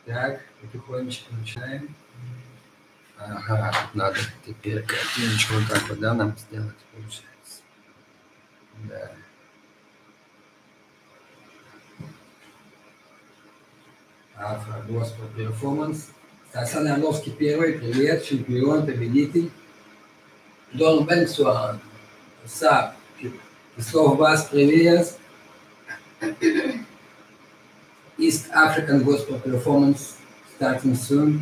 Так, потихонечку начинаем. Ага, надо теперь картиночку вот так вот, да, нам сделать, получается. Да. Афро-госпел перформанс. Стасан Орловский первый, привет, чемпион, победитель. Дон Бенксуан, Сап, Кислов Бас, привет. East African Gospel Performance starting soon.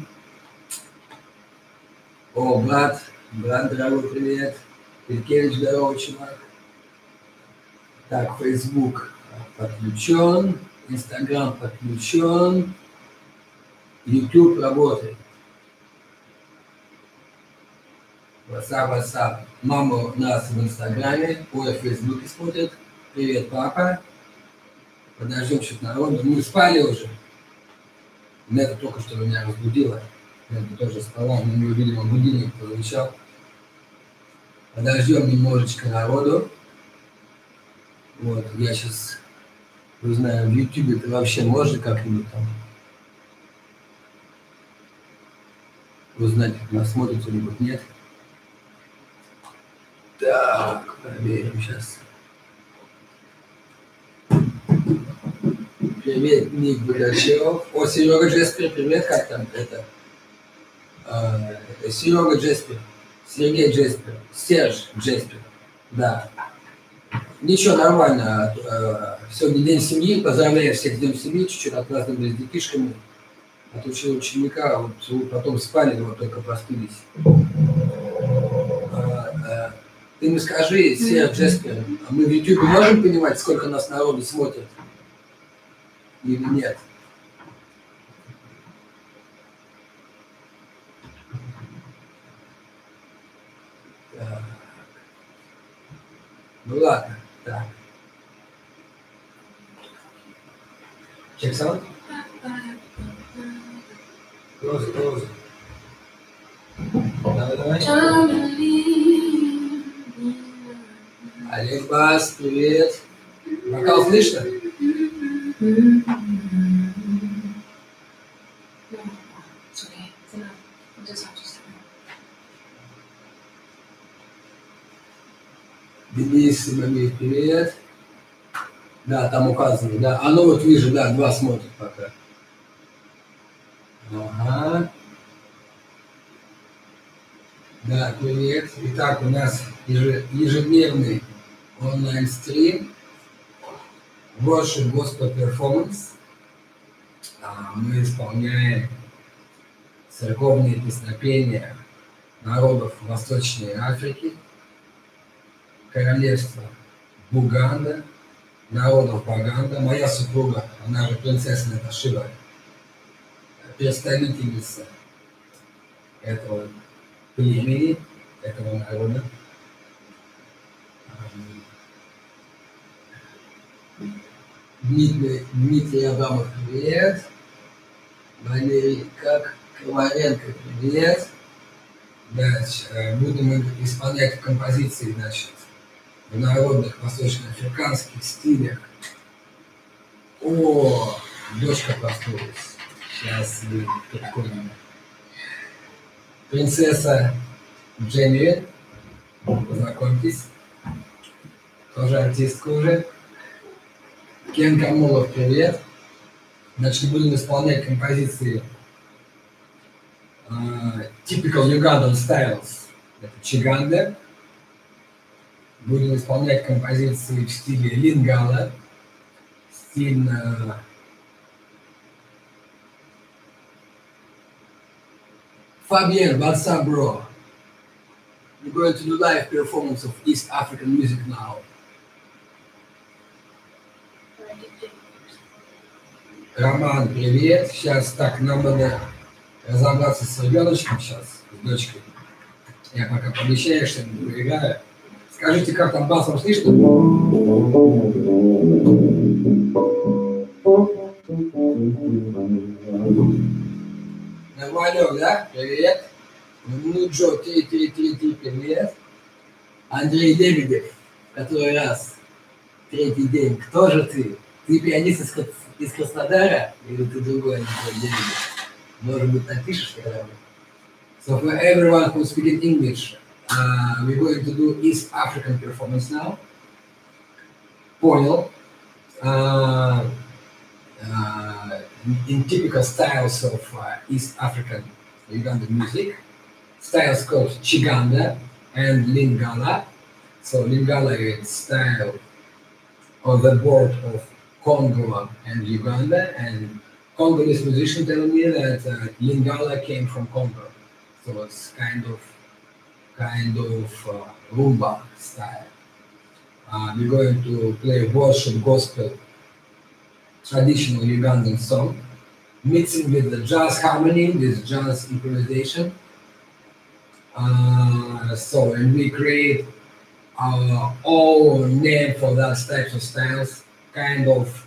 О, брат, дорогой, привет. Илькевич, здоровый чувак. Так, Facebook подключен, Instagram подключен, YouTube работает. WhatsApp. Мама нас в Инстаграме, ой, в Фейсбуке смотрит. Привет, папа. Подождем чуть народу. Мы спали уже. Нета только что меня разбудила. Нета тоже спала, но мы, видимо, будильник прозвучал. Подождем немножечко народу. Вот, я сейчас узнаю, в YouTube это вообще можно как-нибудь там узнать, как нас смотрит или нет. Так, проверим сейчас. Привет, Ник Богачев. О, Серега Джеспер, привет, как там это? Серега Джеспер, Сергей Джеспер, Серж Джеспер, да. Ничего, нормально. Сегодня день семьи, поздравляю всех с Днем семьи, чуть-чуть отпраздновали с детишками. Отучил ученика, вот потом спали, вот только проспились. Ты мне скажи, Серж Джеспер, а мы в YouTube можем понимать, сколько нас народу смотрит? Или нет? Так. Ну ладно, так. Check sound? Close. Давай. Олег Бас, привет. Вокал слышно? Денис, Мамир, привет. Да, там указано, да. А ну вот вижу, да, 2 смотрят пока. Ага. Да, привет. Итак, у нас ежедневный онлайн-стрим. Worship Gospel Performance. Мы исполняем церковные песнопения народов Восточной Африки, королевства Буганда, народов Баганда. Моя супруга, она же принцесса Наташива, представительница этого племени, этого народа. Дмитрий Абрамов, привет. Валерий Коваренко, привет. Дальше будем исполнять композиции, значит, в народных восточноафриканских стилях. О, дочка проснулась. Сейчас будет прикольно. Принцесса Дженни, познакомьтесь. Тоже артистка уже. Кен Камолов, привет. Значит, будем исполнять композиции Typical Ugandan Styles. Это Чиганда. Будем исполнять композиции в стиле Лингала. Стиль Fabian, what's up, bro? We're going to do live performance of East African music now. Роман, привет. Сейчас так, нам надо разобраться с ребеночком сейчас, с дочкой. Я пока помещаю, что играю. Скажите, как там басом слышно? Нормалек, да? Привет. Ну, Джо, 3, привет. Андрей Лебедев, который раз, 3-й день. Кто же ты? Ты пианист из Краснодара или ты другой Андрей Лебедев? Может быть, напишешь когда-нибудь. So for everyone who's speaking English, we're going to do East African performance now. Poil. In typical styles of East African Ugandan music. Styles called Chiganda and Lingala. So Lingala is style on the board of Congo and Uganda, and Congolese musician telling me that Lingala came from Congo. So it's kind of rumba style. We're going to play worship gospel traditional Ugandan song, mixing with the jazz harmony, with jazz improvisation. And we create our own name for that types of styles, kind of.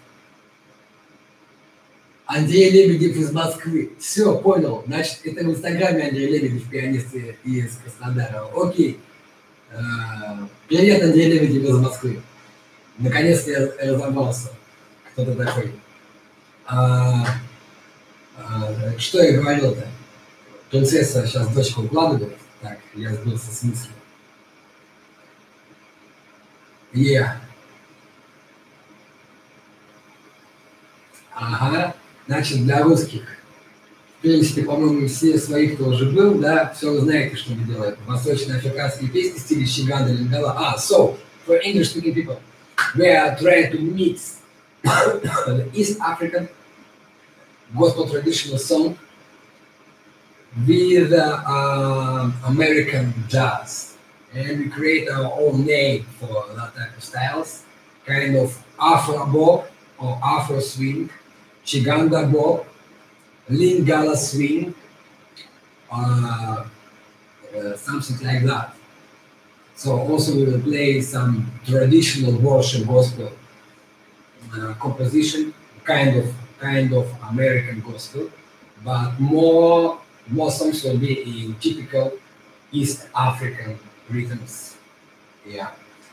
Андрей Лебедев из Москвы. Все, понял. Значит, это в Инстаграме Андрей Лебедев, пианист из Краснодара. Окей. Привет, Андрей Лебедев из Москвы. Наконец-то я разобрался, кто ты такой. Что я говорил-то? Принцесса сейчас дочку укладывает. Так, я сбился с мыслью. Ага, значит, для русских. В принципе, по-моему, все своих, кто уже был, да, все вы знаете, что мы делаем. Восточноафриканские песни в стиле Чиганда, Лингала. So, for English-speaking people, we are trying to mix the East African gospel traditional song with American jazz. And we create our own name for that type of styles, kind of Afro bop or Afro swing, Chiganda bop, Lingala swing, something like that. So also we will play some traditional worship gospel composition, kind of American gospel, but more songs will be in typical East African rhythms. Yeah.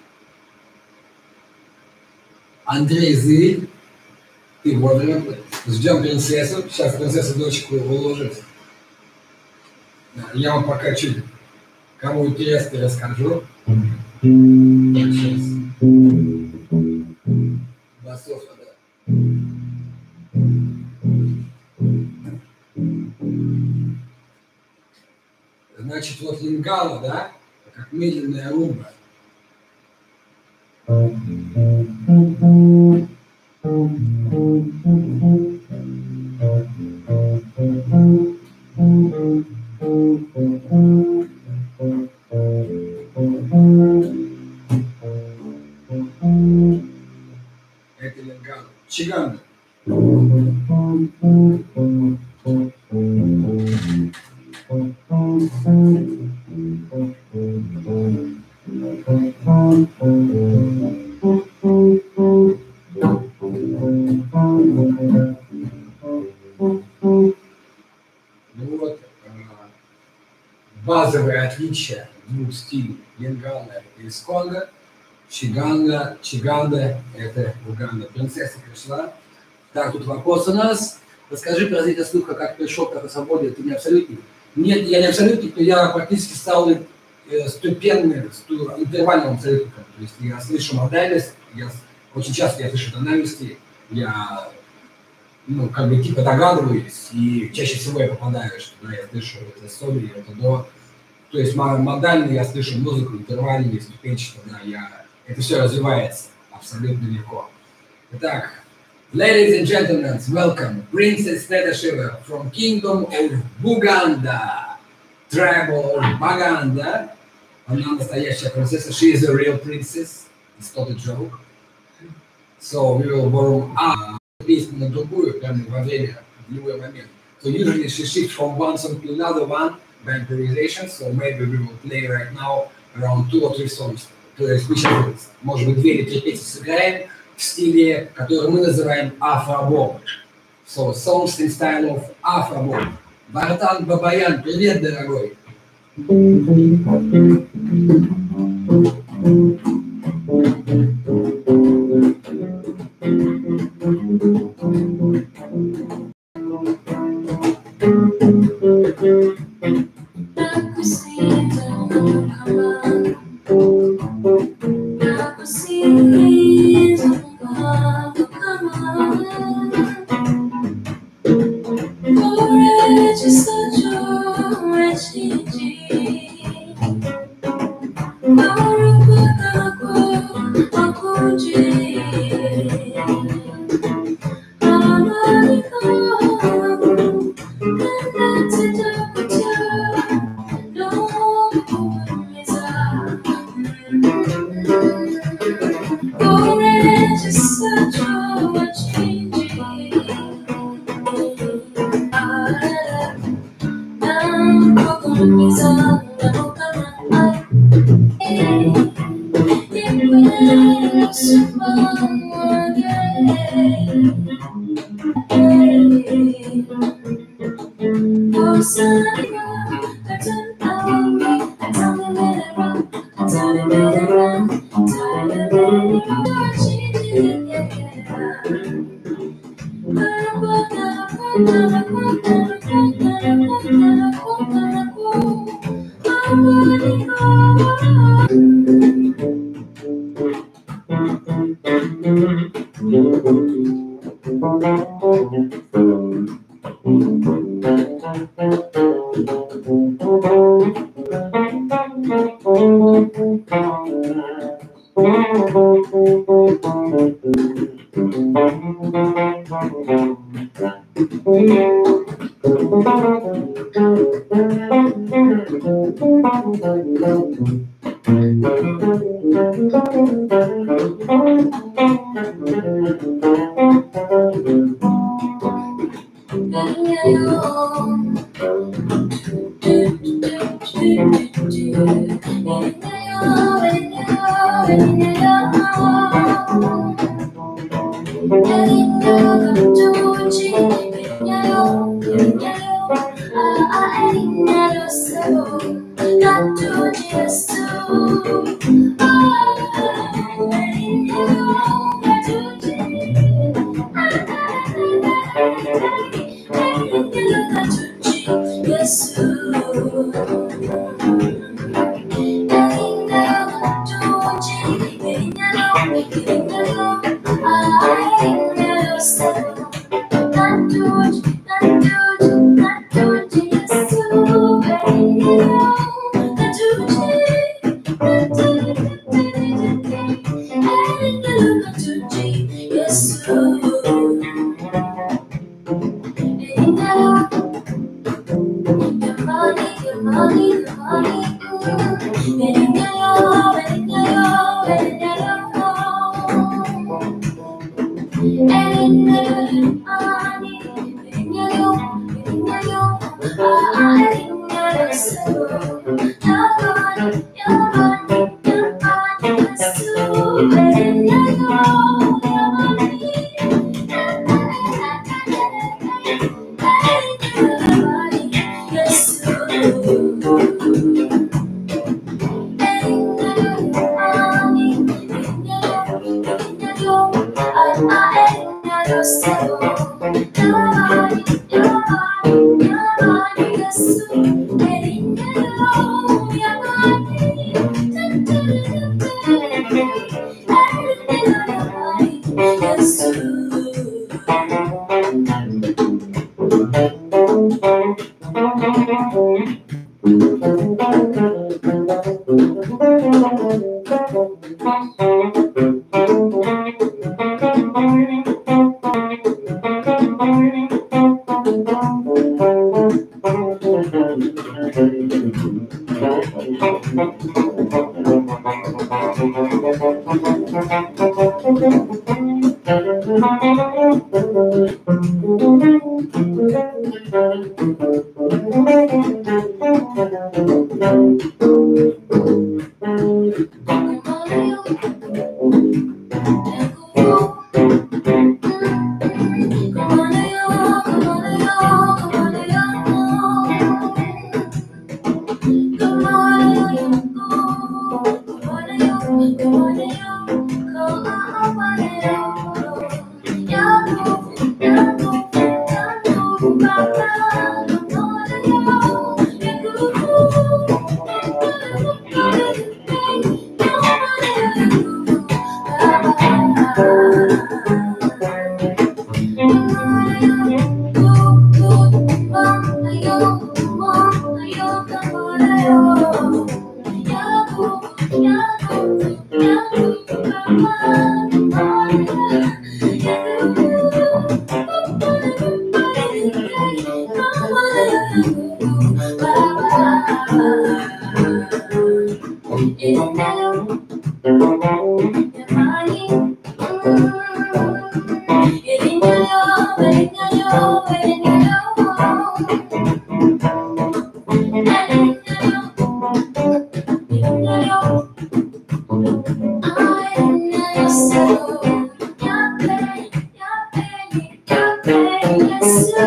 Андрей Зырь, ты вовремя. Ждем принцессу. Сейчас принцесса дочку уложит. Я вам пока чуть кому интересно расскажу. Сейчас. Басов надо. Значит, вот лингала, да, как медленная румба. Это лингала. Чиганда. Ну вот, базовые отличия двух стилей. Лингала – это из Конго, Чиганда – это Уганда. Принцесса пришла. Так, тут вопрос у нас. Расскажи про развитие слуха, как пришел к этой свободе. Ты не абсолютник? Нет, я не абсолютник, но я практически стал ступенным, интервальным абсолютником. То есть я слышу модальность, очень часто я слышу тональности, я как бы типа догадываюсь, и чаще всего я попадаю, что да, я слышу это соль, это до. То есть модально я слышу музыку, интервальную, ступенчато, да, это все развивается абсолютно легко. Итак, ladies and gentlemen, welcome Princess Neda Shiva from Kingdom of Buganda, tribe of Baganda. Она настоящая принцесса, she is a real princess, it's not a joke. So we will warm up песню на другую, прямо во время, в любой момент. So usually she shifts from one song to another one by improvisation, so maybe we will play right now around 2 or 3 songs. То есть мы сейчас, может быть, 2 или 3 песни сыграем в стиле, который мы называем афро-боб. So songs in style of афро-боб. Вартан Бабаян, привет, дорогой!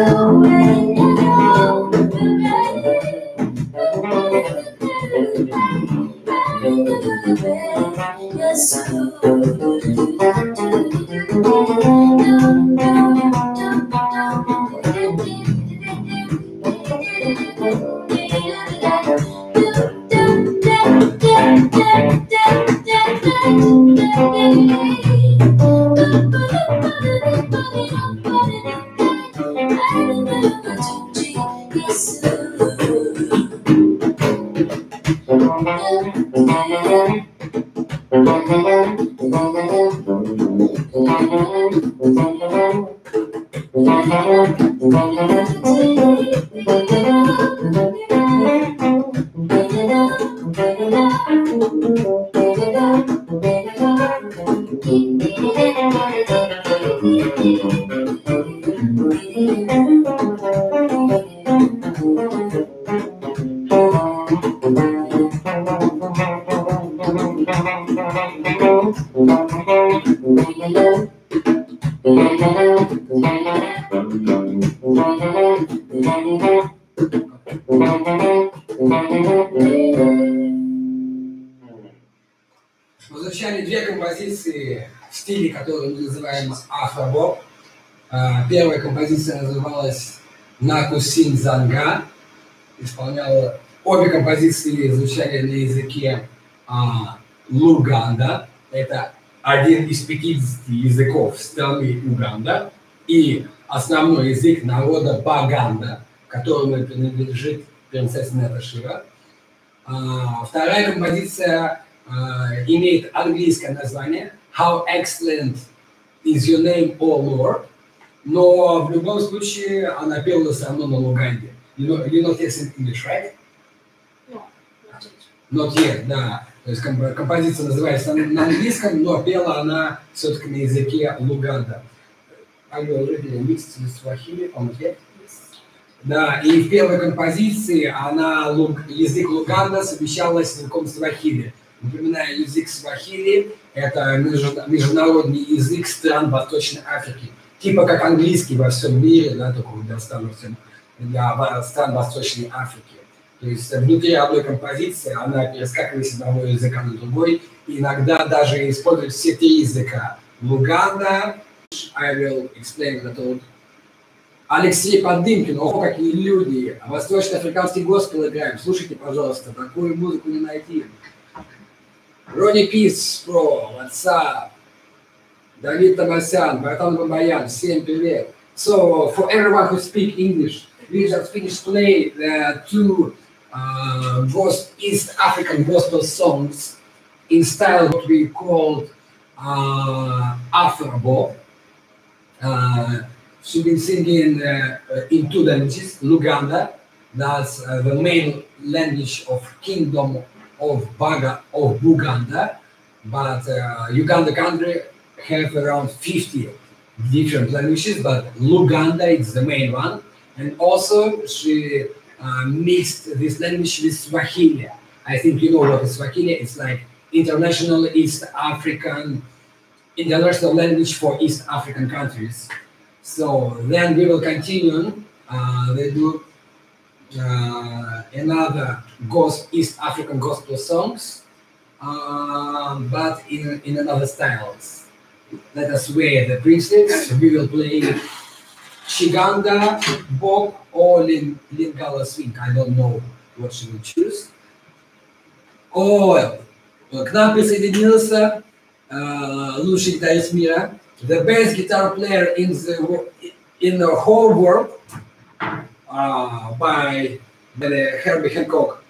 Звучали две композиции в стиле, который мы называем афро-боп. Первая композиция называлась «Накусин Занга». Исполняла... Обе композиции звучали на языке Луганда. Это один из 50 языков страны Уганда. И основной язык народа Баганда, которому принадлежит принцесса Наташира. Вторая композиция имеет английское название «How excellent is your name, O Lord», но в любом случае она пела все равно на Луганде. You know this in English, right? No, Not yet, да. То есть композиция называется на английском, но пела она все-таки на языке Луганда. Are you already mixed with Swahili on yet? Да, и в первой композиции язык Луганда совмещалась с языком Свахили. Напоминаю, язык Свахили – это международный язык стран Восточной Африки. Типа как английский во всем мире, да, только для стран Восточной Африки. То есть внутри одной композиции она перескакивает с одного языка на другой. И иногда даже использует все три языка. Луганда, I will explain that all. Алексей Подымкин, ого, какие люди. Восточноафриканский госпел играем. Слушайте, пожалуйста, такую музыку не найти. Ронни Пис, Про, what's up? Давид Тамасян, Братан Бабаян, всем привет. So, for everyone who speak English, we just finished play two East African gospel songs in style what we called Afro-Bop. She's been singing in two languages, Luganda, that's the main language of Kingdom of Buganda, but Uganda country have around 50 different languages, but Luganda is the main one. And also she mixed this language with Swahili. I think you know what is Swahili. It's like international language for East African countries. So then we will continue. They do another East African gospel songs, but in another styles. Let us wear the princess. We will play Chiganda, Bop, or Lingala swing. I don't know what she will choose. К нам присоединился лучший гитарист мира, the best guitar player in the whole world, by the Herbie Hancock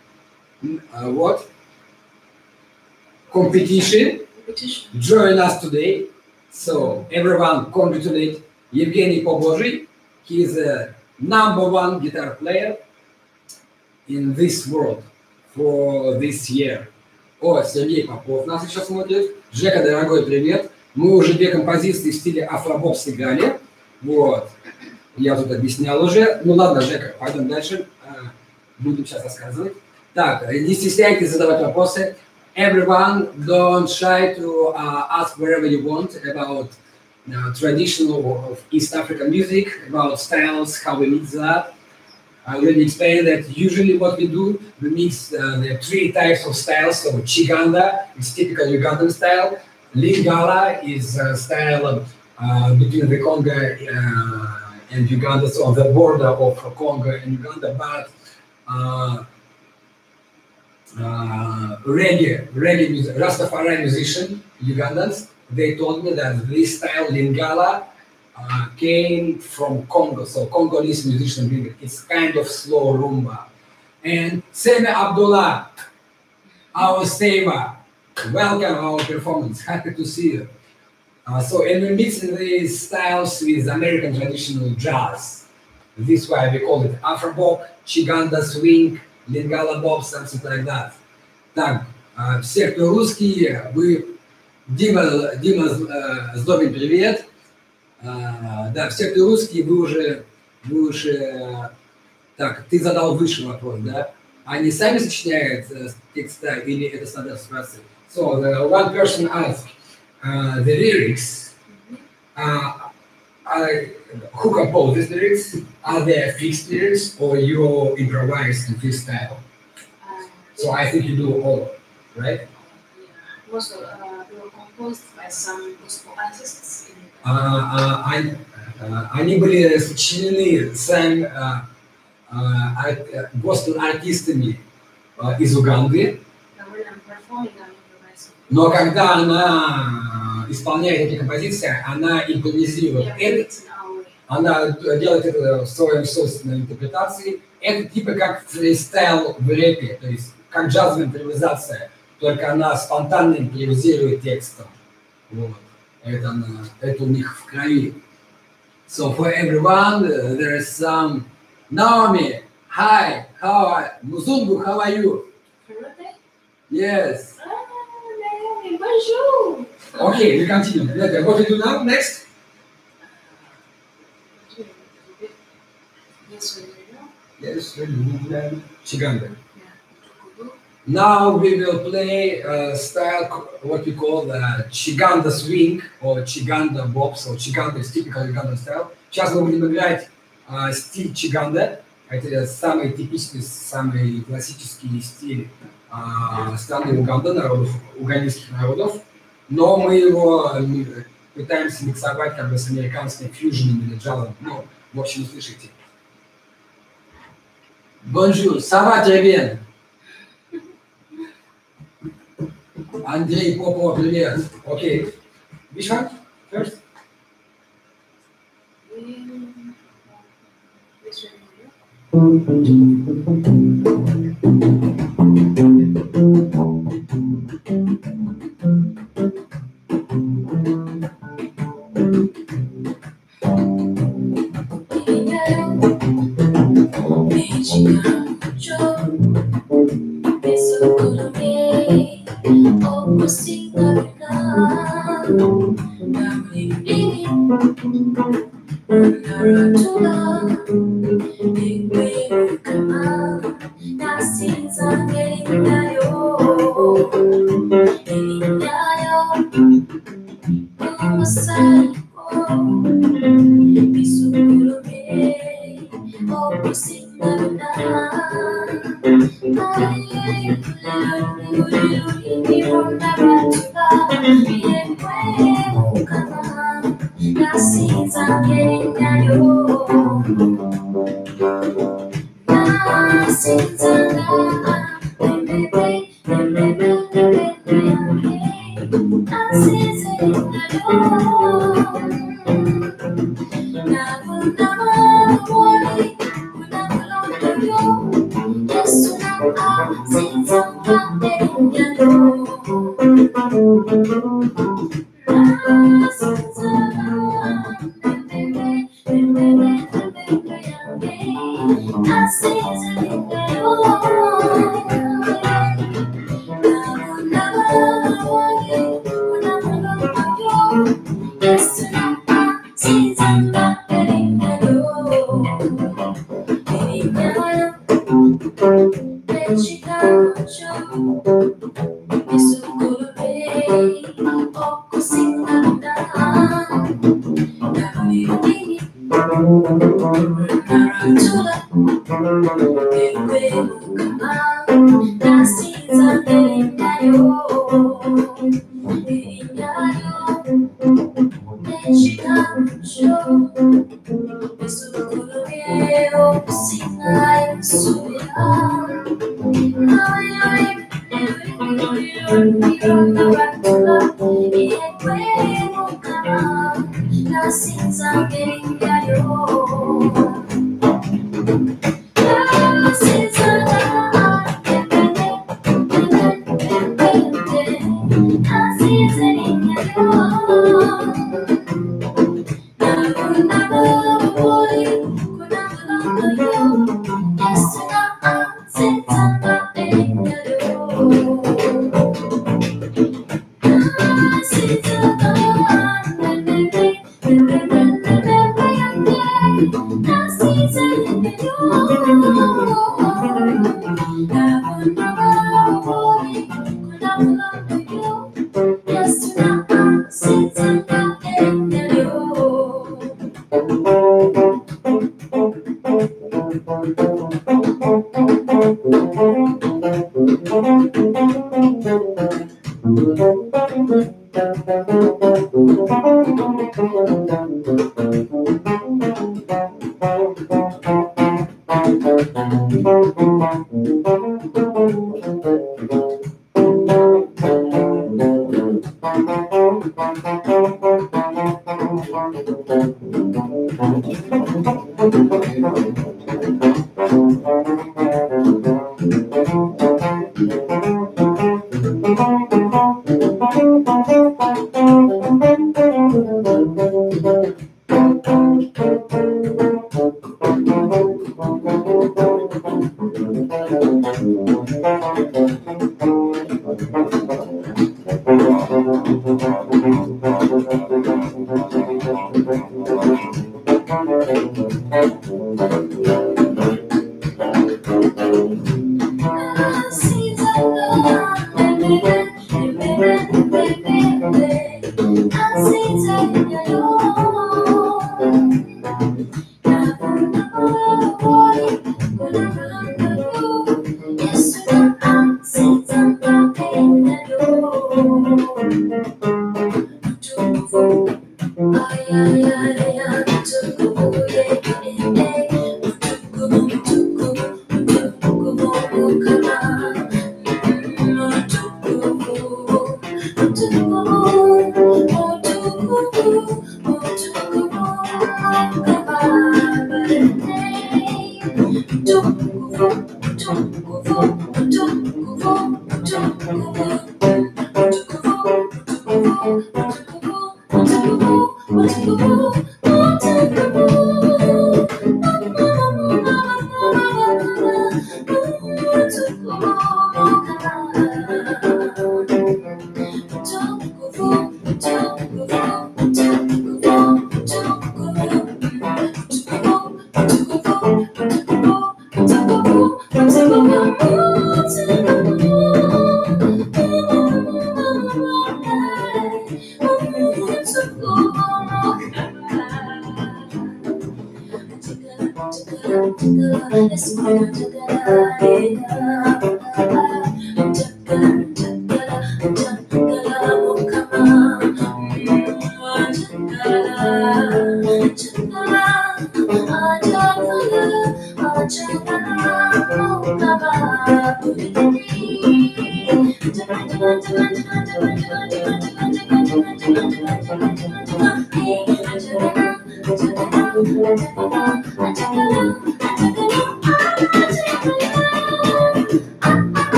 competition. Join us today. So everyone congratulate Evgeny Pobozhny. He is the #1 guitar player in this world for this year. Сергей Попов нас еще смотрит. Жека, дорогой, привет. Мы уже две композиции в стиле афро-боп сыграли. Вот. Я тут объяснял уже. Ну ладно, Жека, пойдем дальше. Будем сейчас рассказывать. Так, не стесняйтесь задавать вопросы. Everyone, don't shy to ask wherever you want about traditional of East African music, about styles, how we mix that. I already explained that usually what we do, we mix the 3 types of styles. So Chiganda is typical Ugandan style. Lingala is a style between the Congo and Uganda, so on the border of Congo and Uganda, but reggae music, Rastafari musician, Ugandans, they told me that this style, Lingala, came from Congo. So Congolese musician bring it. It's kind of slow rumba. And Seme Abdullah, our saver, welcome our performance. Happy to see you. So and we mix these styles with American traditional jazz. This is why we call it Afro-bop, Chiganda swing, Lingala bop, something like that. Так, все, кто русский, вы... Дима, Злобин, привет. Да, все, кто русские, вы уже... Так, ты задал выше вопрос, да? Они сами сочиняют текста или это стандарт ситуации? So, one person asked, the lyrics, who composes the lyrics? Are they fixed lyrics or you improvise in freestyle? So I think you do all, right? Yeah. Also, they were composed by some gospel artists. Они были сочинены сами госпел-артистами из Уганды. Но когда она исполняет эти композиции, она импровизирует. Она делает это в своей собственной интерпретации. Это типа как фристайл в рэпе, то есть как джазовая импровизация, только она спонтанно импровизирует текстом. Вот. Это у них в крови. So for everyone, there is some... Naomi, hi, how are you? Muzungu, how are you? Yes. Naomi, bonjour. Okay, we continue. What do we do now? Next? Yes, Chiganda. Now we will play style, what we call the Chiganda swing or Chiganda bop. So Chiganda is typical Ugandan style. Сейчас мы будем играть стиль Чиганда. Это самый типичный, самый классический стиль страны Уганда, народов, угандских народов. Но мы его пытаемся миксовать как бы с американским фьюженом или джазом. Ну, в общем, слышите. Bonjour, ça va très bien? Андрей Попова, привет. Окей. Which one first?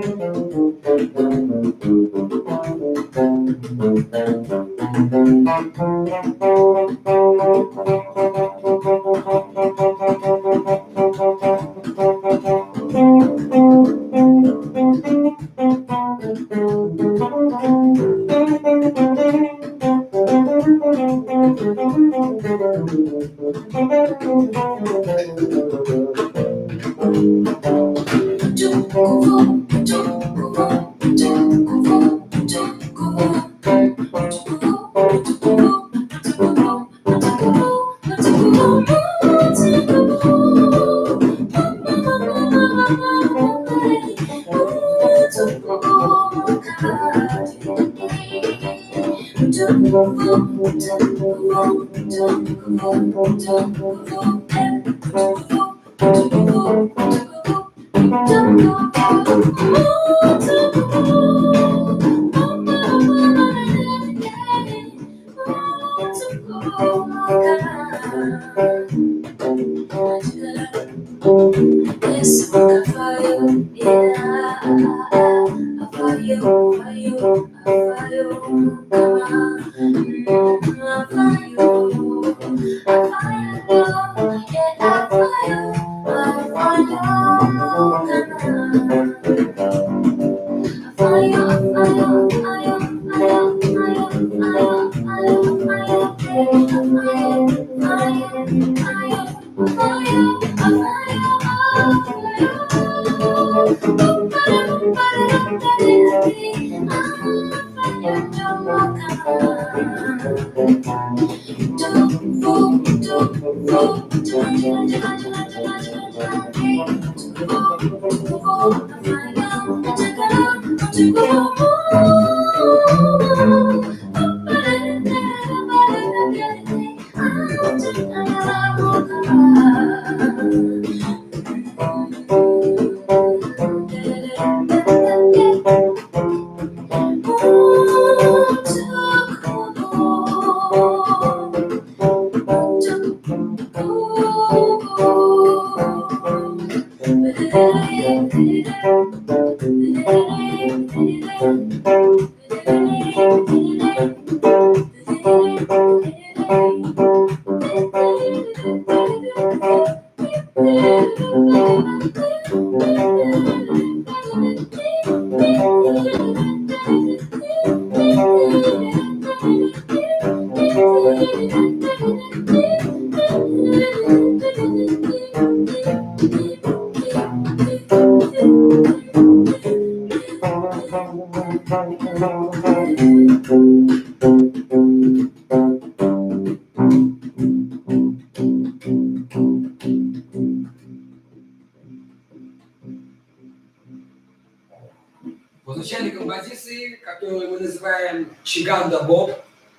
Звучали композиции, которые мы называем Chiganda Bop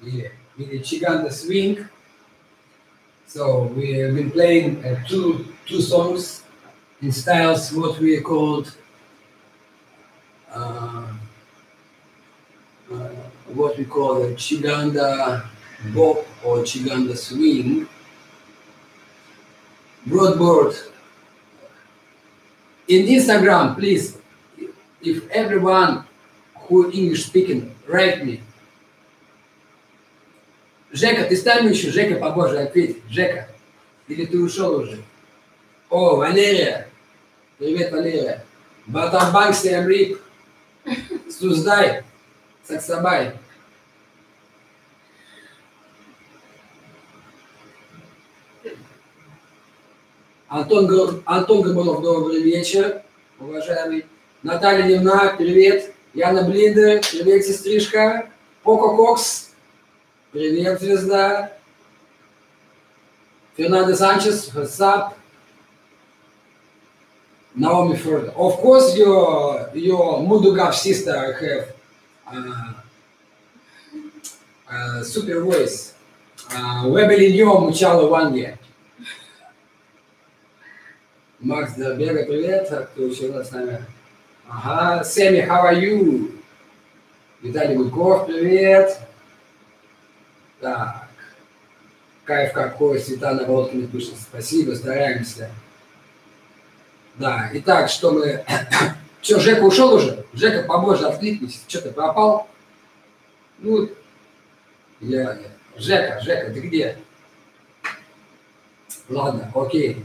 или Chiganda Swing. So we've been playing two songs in styles what we called Chiganda Bop or Chiganda Swing. Broadboard. In Instagram, please, if everyone who English speaking, write me. Жека, ты стань еще, Жека, побольше ответь. Жека, или ты ушел уже? О, Валерия. Привет, Валерия. Батарбанк, Сиамрип. Суздай. Саксабай. Антон Габунов, добрый вечер, уважаемый. Наталья Немна, привет. Яна Блиндер, привет, сестричка. Поко Кокс, привет, звезда. Фернандо Санчес, what's up? Naomi Further. Of course, your Mudugav sister have super voice. Вебелиньо Мучало Ванге. Макс Дербега, привет. Кто еще у нас с нами? Ага, Сэмми, how are you? Виталий Гудков, привет. Так. Кайф какой, Светлана Волкина пишет. Спасибо, стараемся. Да, итак, что Что, Жека ушел уже? Жека, побольше откликнись. Что ты пропал? Ну, Жека, ты где? Ладно, окей.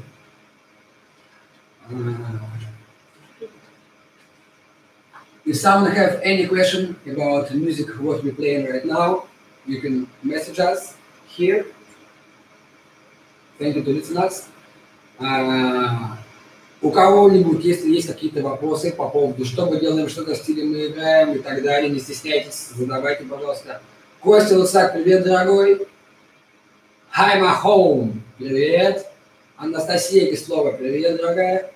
If someone have any question about the music what we're playing right now, you can message us here. Thank you to listeners. У кого-нибудь, если есть какие-то вопросы по поводу, что мы делаем, что за стилем мы играем и так далее, не стесняйтесь, задавайте, пожалуйста. Костя Лысак, привет, дорогой. Hi, my home, привет. Анастасия Кислова, привет, дорогая.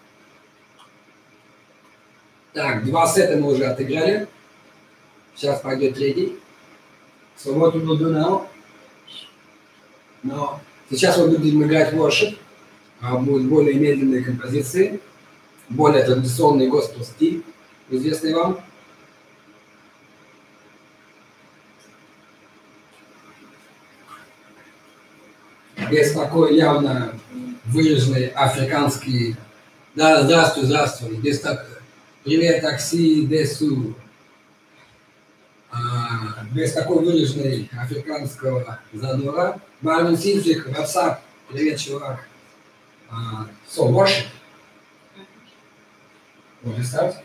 Так, 2 сета мы уже отыграли. Сейчас пойдет третий. So what we will do now? Но сейчас мы будем играть worship. Будут более медленные композиции, более традиционный госпел стиль, известный вам. Без такой явно выраженный африканский... Да, здравствуй. Без так... Привет, такси, десу. Без такой выраженной африканского задора. Марвин Синджик, WhatsApp. Привет, чувак. So, worship. Want to start?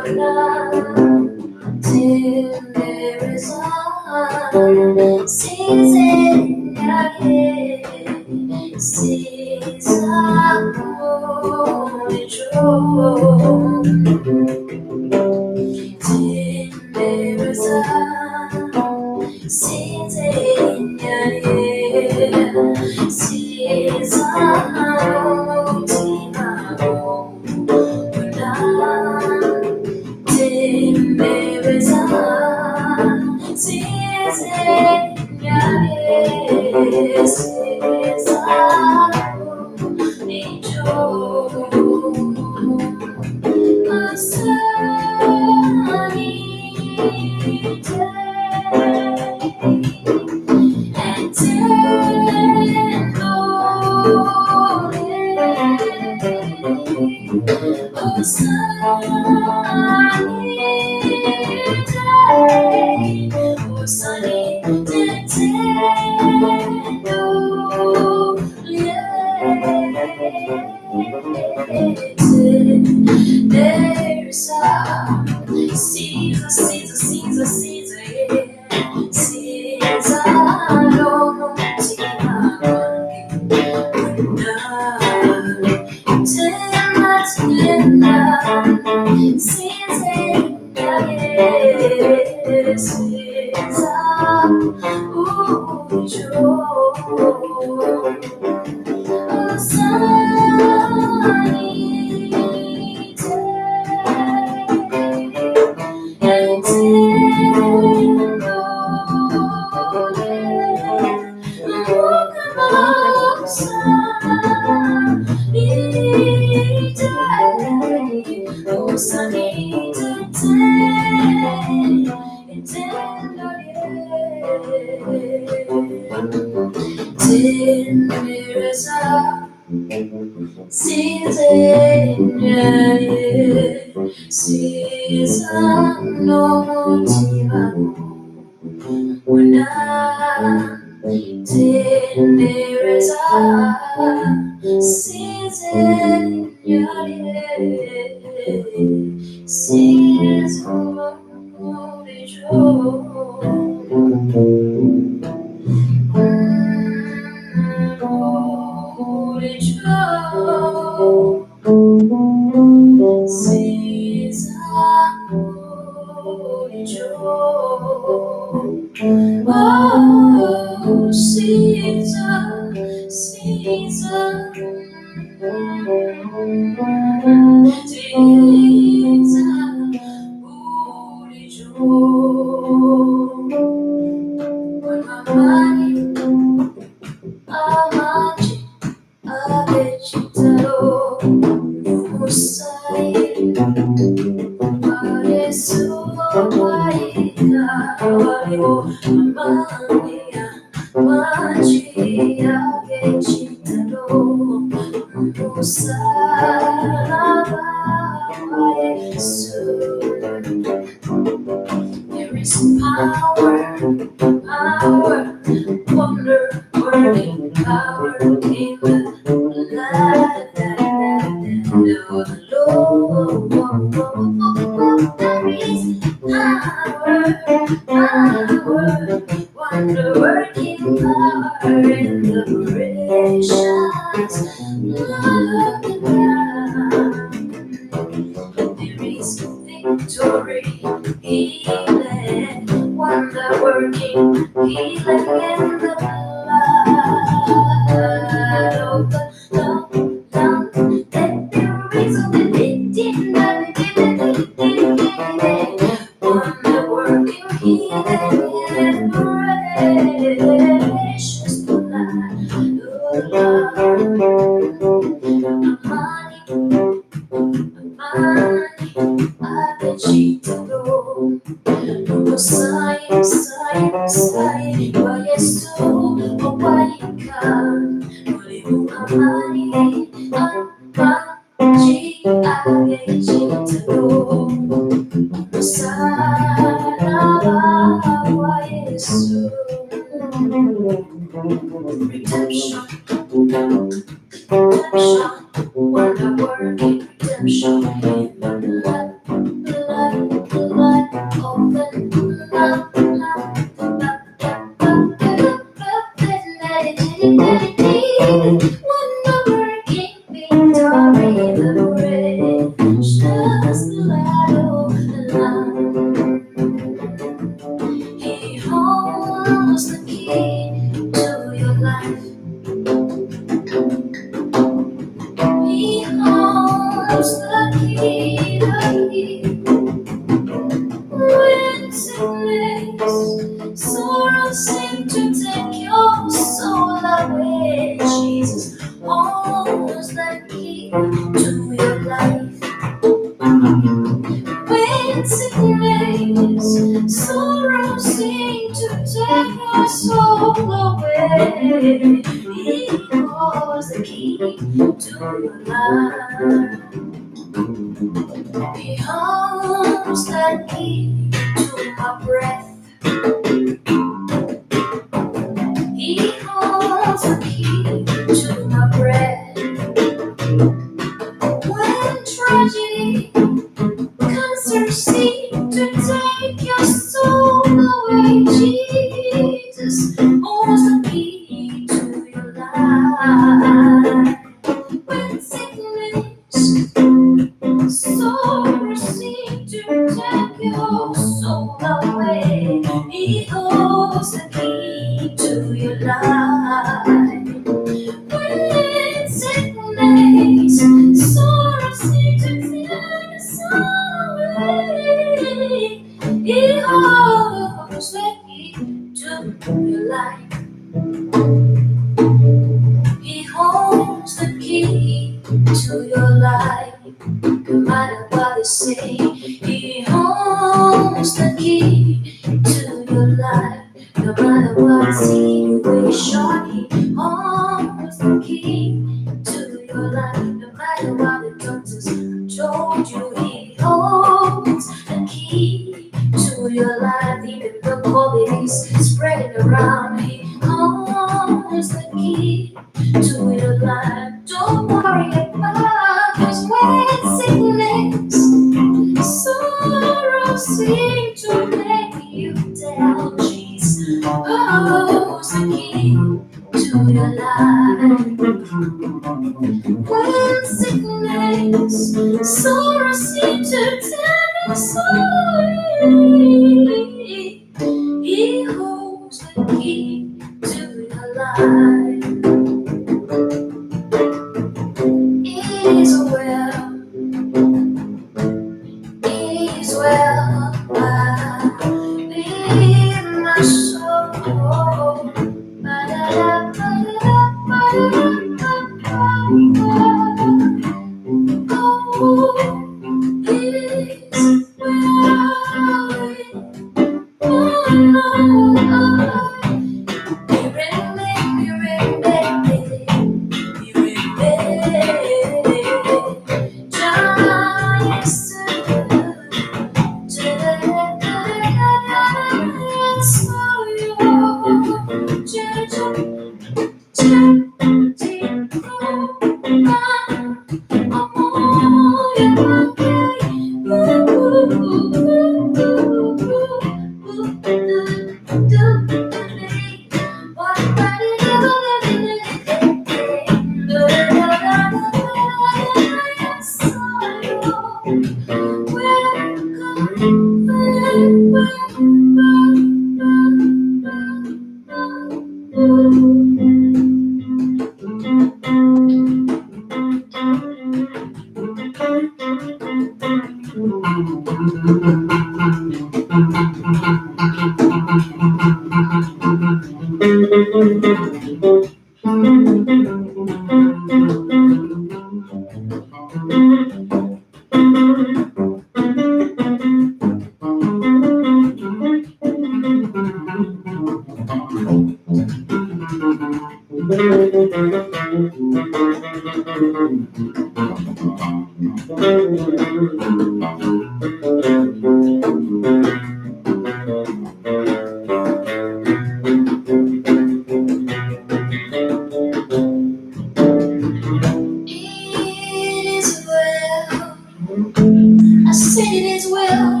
I said it is well.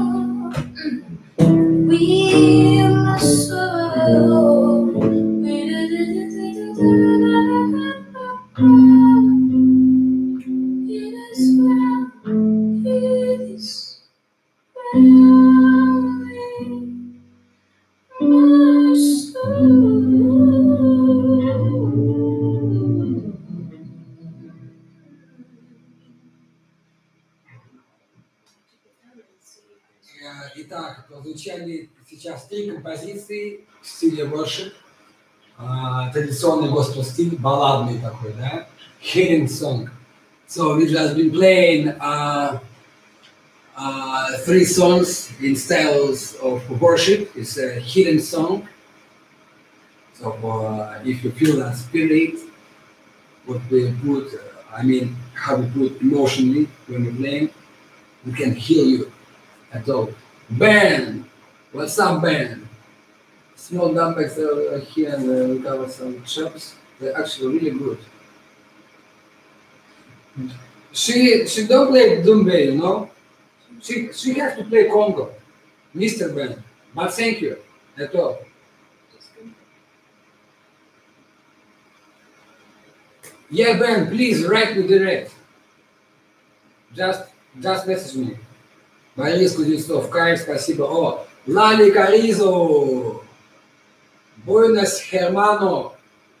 We must soul. It is well. It is well with my soul. Итак, прозвучали сейчас 3 композиции в стиле worship, традиционный госпел-стиль, балладный такой, да, healing song. So we just been playing 3 songs in styles of worship. It's a healing song. So if you feel that spirit, what we put, how we put emotionally when we're playing, we can heal you. At all. Ben! What's up, Ben? Small dumbbells here and we cover some chops. They're actually really good. She don't play Dumbbell, you know? She has to play Congo, Mr. Ben. But thank you, at all. Yeah, Ben, please write me direct. Just message me. Борис Кузнецов, Кайф, спасибо. О, Лали Каризо, Буэнос Хермано,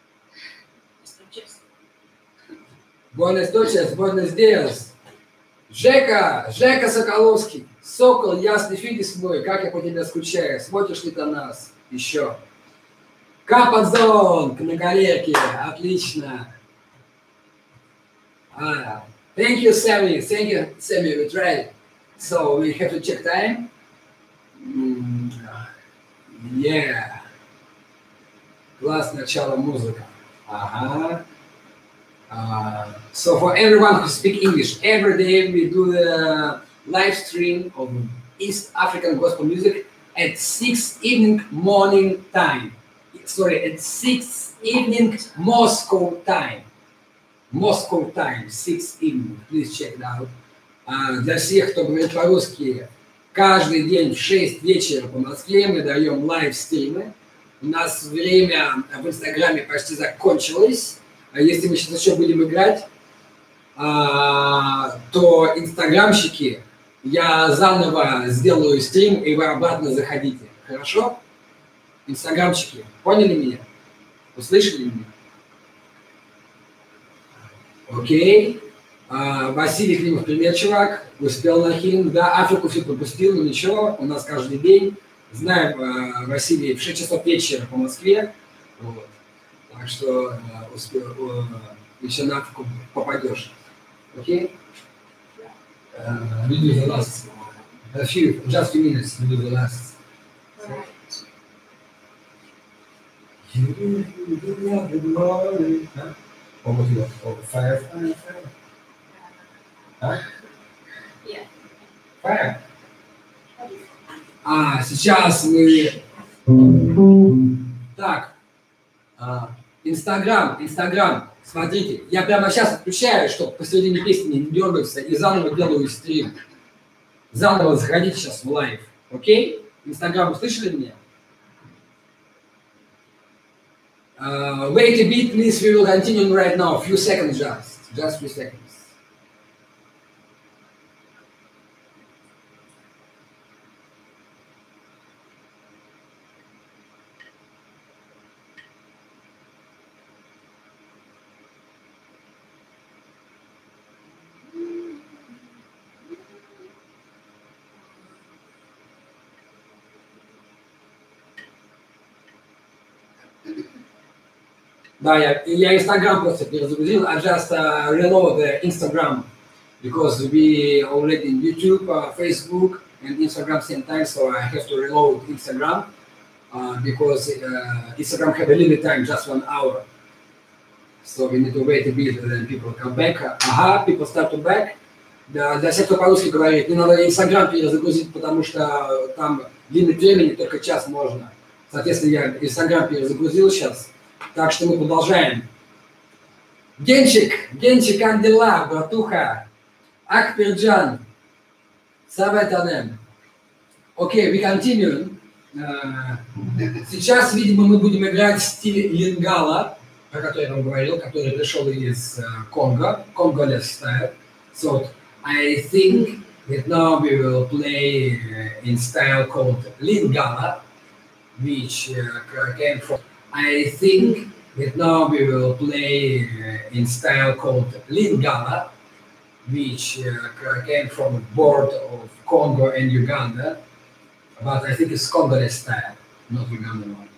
Буэнос Ночес, Буэнос Диас, Жека Соколовский, Сокол, ясный фидис мой, как я по тебе скучаю, смотришь ли ты нас еще? Кападзон, на галерке, отлично. Thank you, Sammy, we tried. So we have to check time. Yeah. Класс, начало музыка. Ага. So for everyone who speaks English, every day we do the live stream of East African gospel music at 6 evening morning time. Sorry, at 6 evening Moscow time. 6 evening. Please check it out. Для всех, кто говорит по-русски, каждый день в 6 вечера по Москве мы даем лайв-стримы. У нас время в Инстаграме почти закончилось. Если мы сейчас еще будем играть, то инстаграмщики, я заново сделаю стрим, и вы обратно заходите. Хорошо? Инстаграмщики, поняли меня? Услышали меня? Окей. Василий Климов, привет, чувак. Успел на хилинг, да, Африку все пропустил, но ничего, у нас каждый день. Знаем, Василий, в 6 часов вечера по Москве. Вот. Так что еще на Африку попадешь. Окей? We do the last. Just few minutes, we do the last. Fire. Yeah. Fire. Сейчас мы... Так. Инстаграм. Смотрите, я прямо сейчас отключаю, чтобы посередине песни не дергаться, и заново делаю стрим. Заново заходите сейчас в лайв. Окей? Инстаграм, услышали меня? Wait a bit, please. We will continue right now. Few seconds just few seconds. Да, я Instagram просто перезагрузил. I just reload the Instagram because we already in YouTube, Facebook and Instagram same time, so I have to reload Instagram. because Instagram have a limit time, just 1 hour. So we need to wait a bit, and then people come back. People start to back. Для всех, кто по-русски говорит, не надо Инстаграм перезагрузить, потому что там лимит времени, только час можно. Соответственно, я Инстаграм перезагрузил сейчас. Так что мы продолжаем. Генчик, как дела, братуха? Акперджан, Саветанем. Окей, we continue. Сейчас, видимо, мы будем играть в стиле лингала, о котором я вам говорил, который пришел из Конго, Congolese style. So, I think that now we will play in style called Lingala, which came from. I think that now we will play in style called Lingala, which came from a board of Congo and Uganda, but I think it's Congolese style, not Ugandan one.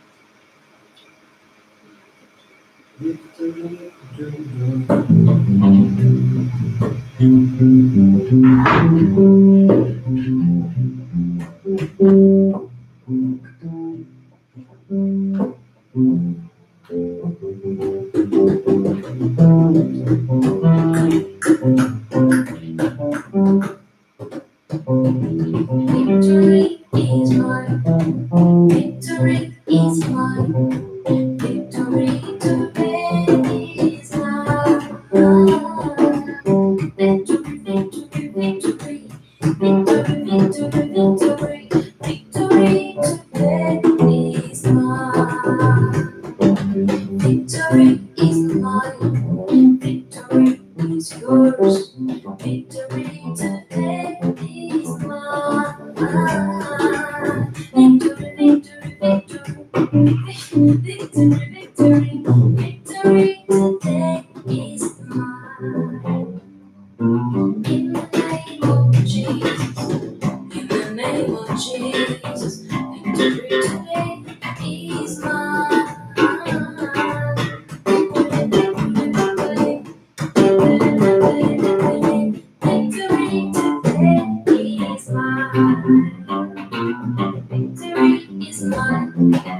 Victory is mine. Victory is mine. Victory today is mine. Victory, victory, victory. Victory, victory, victory. Victory today is mine. Victory is mine. Victory is yours. Victory today is mine. Victory, victory, victory. Victory, victory, victory today is mine. In the name of Jesus, in the name of Jesus, victory today is mine. Victory today is mine. Victory is mine.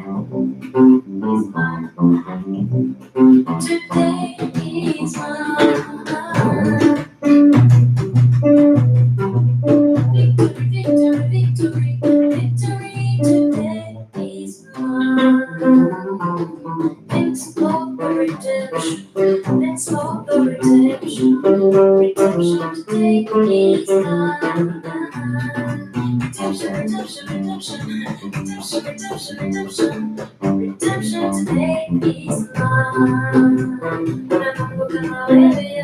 Today is mine. Victory, victory, victory, victory today is mine. Thanks for the redemption. Thanks for the redemption. Redemption today is mine. Redemption, redemption, redemption. Redemption, redemption, redemption. Redemption today is mine. Look at my baby,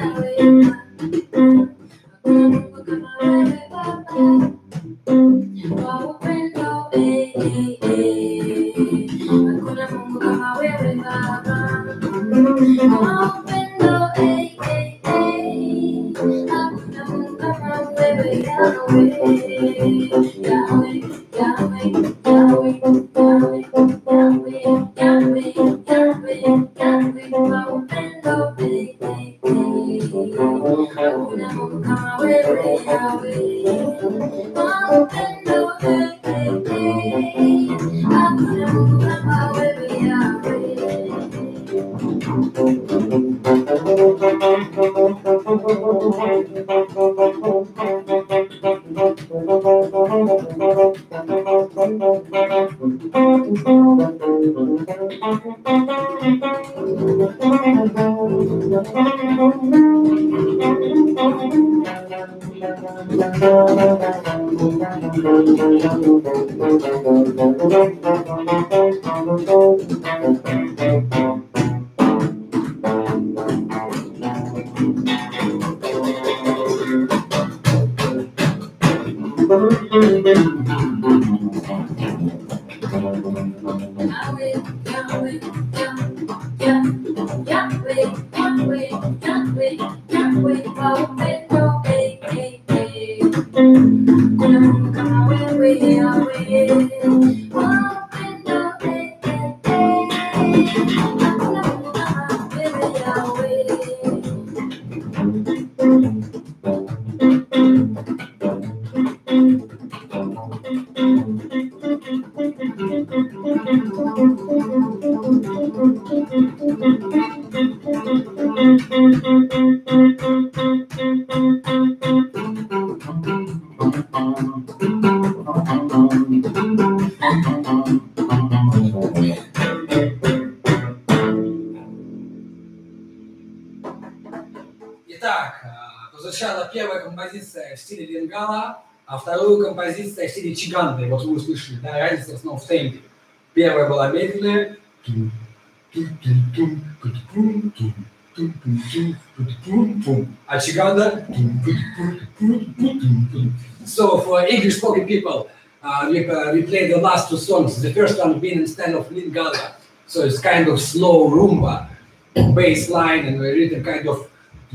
Итак, прозвучала первая композиция в стиле Бенгала, а вторую композиция в стиле Чиганды. Вот вы услышали, да, разница снова в темпе. Первая была медленная. А Чиганда. So for English spoken people, we play the last two songs. The first one being in style of Lingala. So it's kind of slow rumba, bass line and rhythm kind of.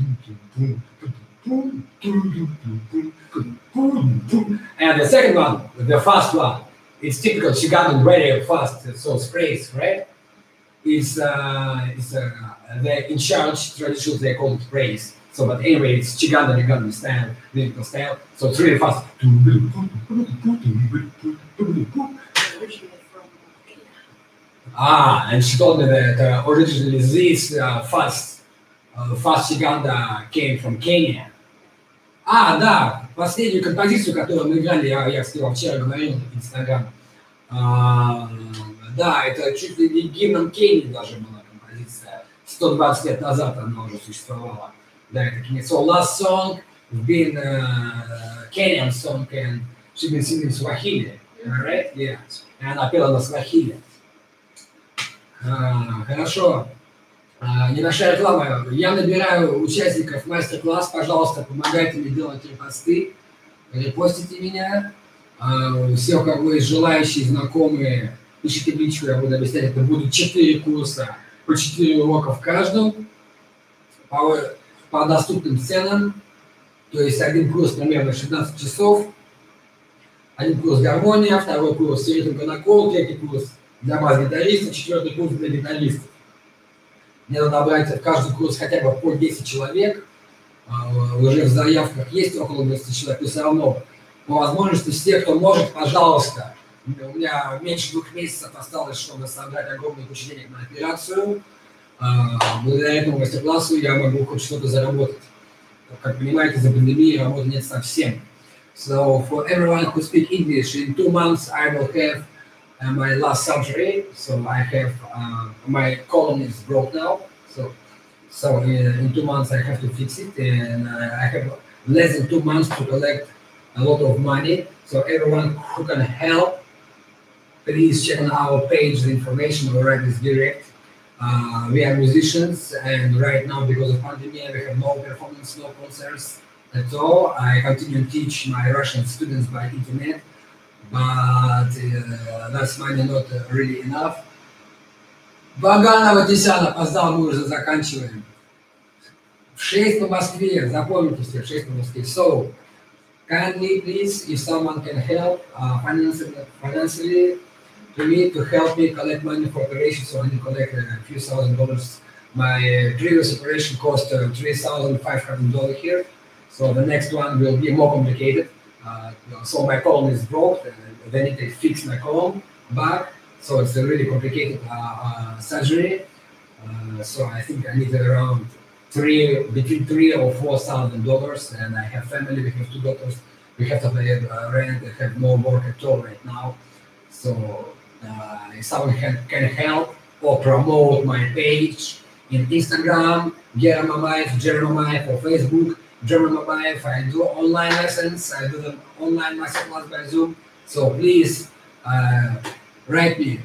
And the second one, the fast one, it's typical Chigandan, very fast, so sprays, right? It's the in charge traditional they call it praise. So, but anyway, it's Chigandan Ugandan style, lyrical style. So it's really fast. Originally from Kenya. And she told me that originally this fast Chiganda came from Kenya. Да, последнюю композицию, которую мы играли, я вам вчера говорил в Инстаграм. Да, это чуть ли не гимном Кении даже была композиция. 120 лет назад она уже существовала. Да, это Кения. So last song been Kenyan song and she's been singing Swahili, right? Yeah. И она пела на Swahili. Хорошо. Небольшая реклама. Я набираю участников мастер-класс. Пожалуйста, помогайте мне делать репосты. Репостите меня. Все, у кого есть желающие, знакомые, пишите в личку, я буду объяснять. Это будут 4 курса, по 4 урока в каждом, по доступным ценам. То есть один курс примерно 16 часов, один курс гармония, второй курс ритм накол, третий курс для бас-гитаристов, 4-й курс для гитаристов. Мне надо набрать в каждый курс хотя бы по 10 человек. Уже в заявках есть около 20 человек, но все равно по возможности все, кто может, пожалуйста. У меня меньше 2 месяцев осталось, чтобы собрать огромную кучу денег на операцию. Благодаря этому мастер-классу я могу хоть что-то заработать. Как понимаете, за пандемией работы нет совсем. So for everyone who speak English, in 2 months I will have my last surgery. So I have my colon is broke now. So in 2 months I have to fix it, and I have less than 2 months to collect a lot of money. So everyone who can help, please check on our page the information. We write this direct. We are musicians, and right now because of pandemic we have no performance, no concerts at all. I continue to teach my Russian students by internet, but that's money not really enough. Ваганова 10 опоздал, мы уже заканчиваем. В 6 по Москве, запомните все, в 6 по Москве. So, kindly, please, if someone can help financially to me, to help me collect money for operation, so I need to collect a few $1,000s. My previous operation cost $3,500 here, so the next one will be more complicated. So my colon is broke, and they need to fix my colon back. So it's a really complicated surgery. So I think I need around between $3,000 or $4,000, and I have family. We have 2 daughters. We have to pay rent. I have no work at all right now. So if someone can help or promote my page in Instagram, Gera Mamayev, or Facebook, German Mamayev. I do online lessons. I do them online masterclass by Zoom. So please write me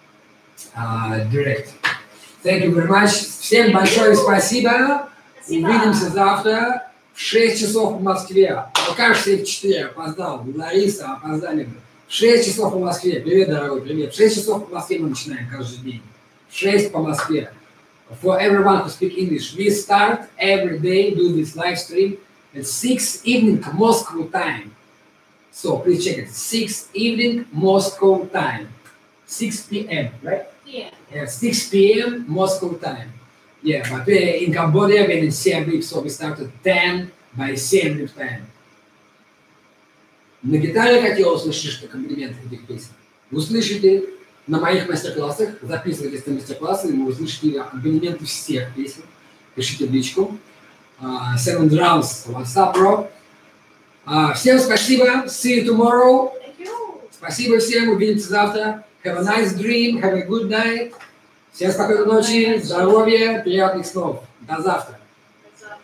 direct. Thank you very much. Всем большое спасибо. Увидимся завтра в 6 часов по Москве. Покажешься в 4, опоздал. Лариса, опоздали. В 6 часов по Москве. Привет, дорогой, привет. В 6 часов по Москве мы начинаем каждый день. В 6 по Москве. For everyone who speak English, we start every day, do this live stream at 6 evening Moscow time. So please check it. 6 evening Moscow time. 6 p.m., right? Yeah. 6 p.m. Moscow time. Yeah, but in Cambodia, when it's 7, so we start at 10 by 7 time. На гитаре хотел услышать, что комплименты этих песен. Услышите, на моих мастер-классах. Записывайтесь на мастер-классы, вы услышите абонементы всех песен. Пишите в личку. Seven Drums, WhatsApp, bro. Всем спасибо. See you tomorrow. Thank you. Спасибо всем. Увидимся завтра. Have a nice dream. Have a good night. Всем спокойной ночи, здоровья, приятных снов. До завтра. That's all.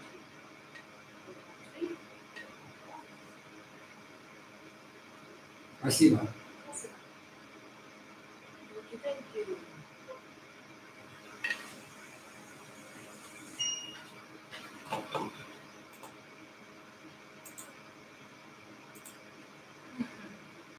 Спасибо. Thank you.